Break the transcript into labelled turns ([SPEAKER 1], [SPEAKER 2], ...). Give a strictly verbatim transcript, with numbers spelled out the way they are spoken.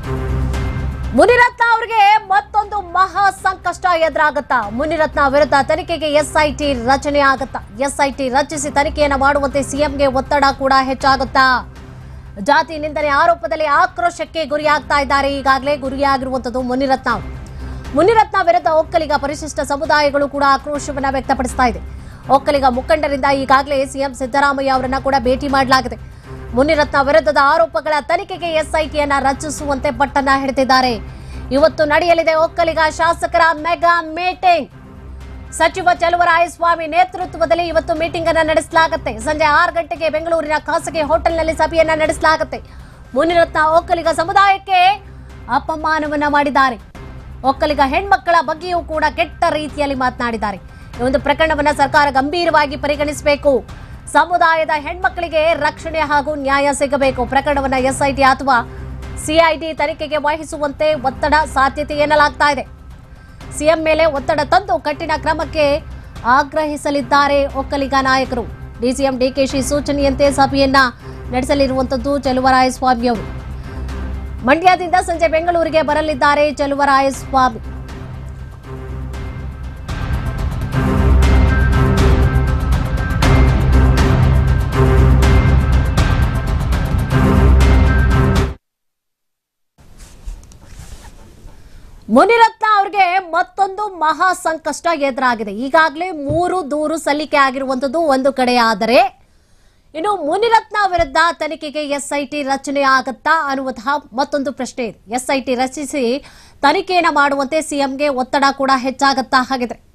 [SPEAKER 1] ಮುನಿರತ್ನ ಅವರಿಗೆ ಮತ್ತೊಂದು ಮಹಾ ಸಂಕಷ್ಟ ಎದುರಾಗುತ್ತಾ? ಮುನಿರತ್ನ ವಿರುದ್ಧ ತನಿಖೆಗೆ ಎಸ್ಐಟಿ ರಚನೆ ಆಗುತ್ತಾ? ಎಸ್ಐಟಿ ರಚಿಸಿ ತನಿಖೆಯನ್ನು ಮಾಡುವಂತೆ ಸಿಎಂಗೆ ಒತ್ತಡ ಕೂಡ ಹೆಚ್ಚಾಗುತ್ತಾ? ಜಾತಿ ನಿಂದನೆ ಆರೋಪದಲ್ಲಿ ಆಕ್ರೋಶಕ್ಕೆ ಗುರಿಯಾಗ್ತಾ ಇದ್ದಾರೆ. ಈಗಾಗಲೇ ಗುರಿಯಾಗಿರುವಂತದ್ದು ಮುನಿರತ್ನ. ಮುನಿರತ್ನ ವಿರುದ್ಧ ಒಕ್ಕಲಿಗ ಪರಿಶಿಷ್ಟ ಸಮುದಾಯಗಳು ಕೂಡ ಆಕ್ರೋಶವನ್ನ ವ್ಯಕ್ತಪಡಿಸ್ತಾ ಇದೆ. ಒಕ್ಕಲಿಗ ಮುಖಂಡರಿಂದ ಈಗಾಗಲೇ ಸಿಎಂ ಸಿದ್ದರಾಮಯ್ಯ ಅವರನ್ನ ಕೂಡ ಭೇಟಿ ಮಾಡಲಾಗಿದೆ. ಮುನಿರತ್ನ ವಿರುದ್ಧದ ಆರೋಪಗಳ ತನಿಖೆಗೆ ಎಸ್ಐಟಿಯನ್ನ ರಚಿಸುವಂತೆ ಪಟ್ಟಣ ಹಿಡಿದಿದ್ದಾರೆ. ಇವತ್ತು ನಡೆಯಲಿದೆ ಒಕ್ಕಲಿಗ ಶಾಸಕರ ಮೆಗಾ ಮೀಟಿಂಗ್. ಸಚಿವ ಚಲುವರಾಯಸ್ವಾಮಿ ನೇತೃತ್ವದಲ್ಲಿ ಇವತ್ತು ಮೀಟಿಂಗ್ ಅನ್ನು ನಡೆಸಲಾಗುತ್ತೆ. ಸಂಜೆ ಆರು ಗಂಟೆಗೆ ಬೆಂಗಳೂರಿನ ಖಾಸಗಿ ಹೋಟೆಲ್ನಲ್ಲಿ ಸಭೆಯನ್ನ ನಡೆಸಲಾಗುತ್ತೆ. ಮುನಿರತ್ನ ಒಕ್ಕಲಿಗ ಸಮುದಾಯಕ್ಕೆ ಅಪಮಾನವನ್ನ ಮಾಡಿದ್ದಾರೆ. ಒಕ್ಕಲಿಗ ಹೆಣ್ಮಕ್ಕಳ ಬಗ್ಗೆಯೂ ಕೂಡ ಕೆಟ್ಟ ರೀತಿಯಲ್ಲಿ ಮಾತನಾಡಿದ್ದಾರೆ. ಈ ಒಂದು ಪ್ರಕರಣವನ್ನ ಸರ್ಕಾರ ಗಂಭೀರವಾಗಿ ಪರಿಗಣಿಸಬೇಕು. ಸಮುದಾಯದ ಹೆಣ್ಮಕ್ಕಳಿಗೆ ರಕ್ಷಣೆ ಹಾಗೂ ನ್ಯಾಯ ಸಿಗಬೇಕು. ಪ್ರಕರಣವನ್ನ ಎಸ್ಐಟಿ ಅಥವಾ ಸಿಐಡಿ ತನಿಖೆಗೆ ವಹಿಸುವಂತೆ ಒತ್ತಡ ಸಾಧ್ಯತೆ ಎನ್ನಲಾಗ್ತಾ ಇದೆ. ಸಿಎಂ ಮೇಲೆ ಒತ್ತಡ ತಂದು ಕಠಿಣ ಕ್ರಮಕ್ಕೆ ಆಗ್ರಹಿಸಲಿದ್ದಾರೆ ಒಕ್ಕಲಿಗ ನಾಯಕರು. ಡಿಸಿಎಂ ಡಿಕೆಶಿ ಸೂಚನೆಯಂತೆ ಸಭೆಯನ್ನ ನಡೆಸಲಿರುವಂತದ್ದು ಚಲುವರಾಯಸ್ವಾಮಿ ಅವರು. ಮಂಡ್ಯದಿಂದ ಸಂಜೆ ಬೆಂಗಳೂರಿಗೆ ಬರಲಿದ್ದಾರೆ ಚಲುವರಾಯಸ್ವಾಮಿ. ಮುನಿರತ್ನ ಅವರಿಗೆ ಮತ್ತೊಂದು ಮಹಾ ಸಂಕಷ್ಟ ಎದುರಾಗಿದೆ. ಈಗಾಗಲೇ ಮೂರು ದೂರು ಸಲ್ಲಿಕೆ ಆಗಿರುವಂತದ್ದು ಒಂದು ಕಡೆ ಆದರೆ, ಇನ್ನು ಮುನಿರತ್ನ ವಿರುದ್ಧ ತನಿಖೆಗೆ ಎಸ್ಐಟಿ ರಚನೆ ಆಗುತ್ತಾ ಅನ್ನುವಂತಹ ಮತ್ತೊಂದು ಪ್ರಶ್ನೆ ಇದೆ. ಎಸ್ಐಟಿ ರಚಿಸಿ ತನಿಖೆಯನ್ನು ಮಾಡುವಂತೆ ಸಿಎಂಗೆ ಒತ್ತಡ ಕೂಡ ಹೆಚ್ಚಾಗುತ್ತಾ ಹಾಗಿದ್ರೆ